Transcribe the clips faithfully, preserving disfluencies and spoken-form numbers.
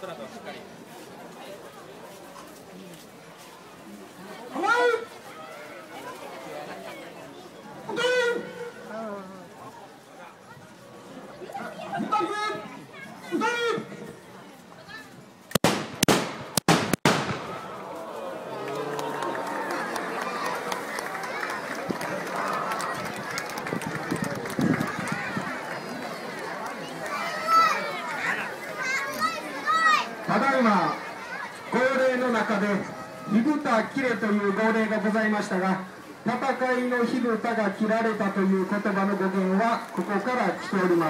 ただいま号令の中で火蓋切れという号令がございましたが、戦いの火蓋が切られたという言葉の語源はここから来ております。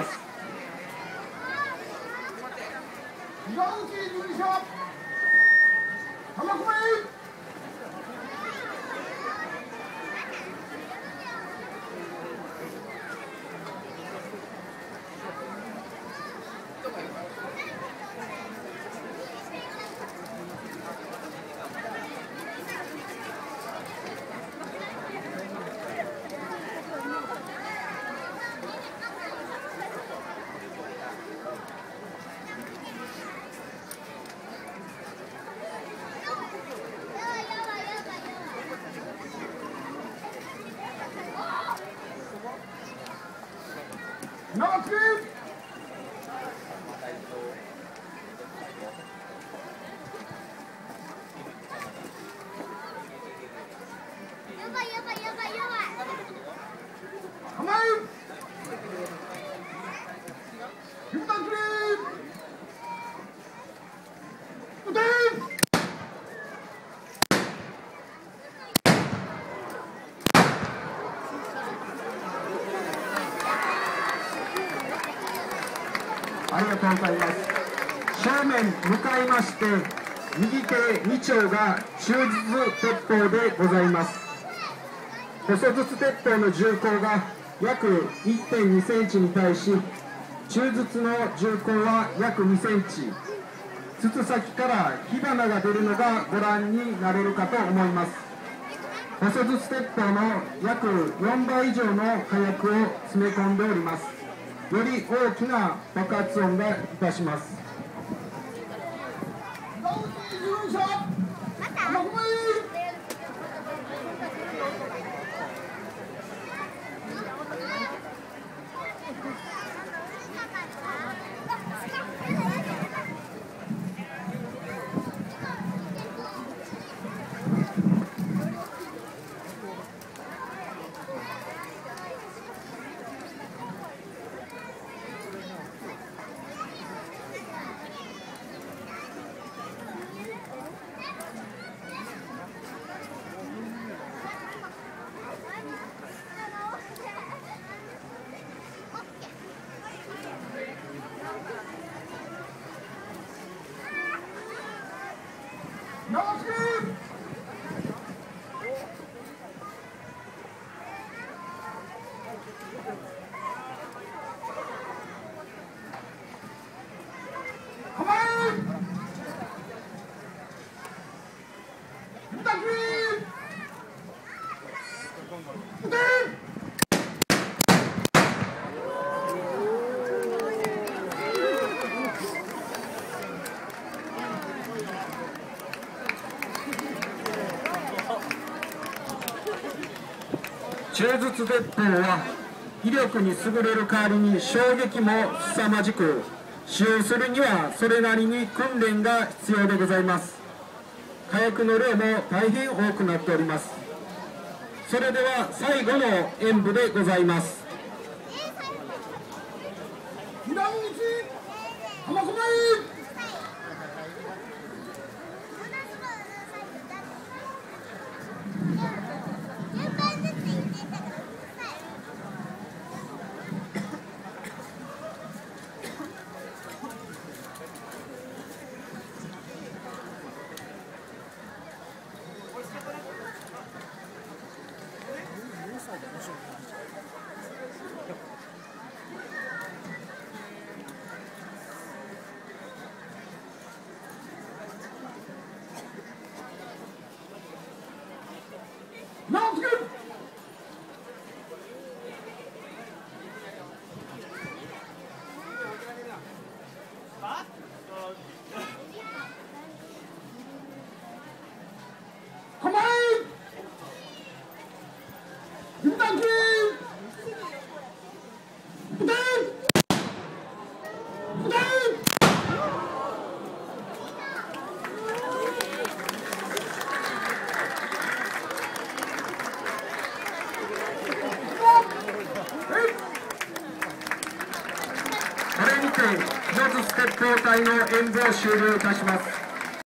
長くありがとうございます。正面向かいまして右手に丁が中筒鉄砲でございます。細筒鉄砲の銃口が約 いってんにセンチに対し、中筒の銃口は約にセンチ、筒先から火花が出るのがご覧になれるかと思います。細筒鉄砲の約よんばい以上の火薬を詰め込んでおります。より大きな爆発音がいたします。中筒鉄砲は威力に優れる代わりに衝撃も凄まじく、使用するにはそれなりに訓練が必要でございます。火薬の量も大変多くなっております。それでは最後の演舞でございます。 鉄砲隊の演舞を終了いたします。